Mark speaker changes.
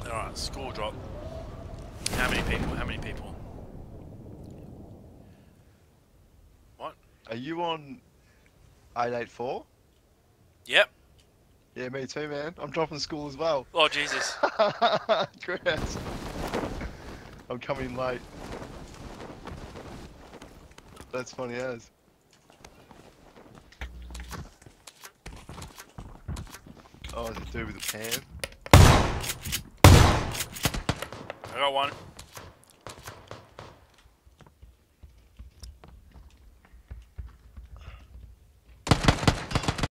Speaker 1: Alright, score drop. How many people? How many people? What?
Speaker 2: Are you on 884?
Speaker 1: Yep.
Speaker 2: Yeah, me too, man. I'm dropping school as well.
Speaker 1: Oh, Jesus.
Speaker 2: Congrats. I'm coming late. That's funny as. Oh, there's a dude with a pan.
Speaker 1: I got one.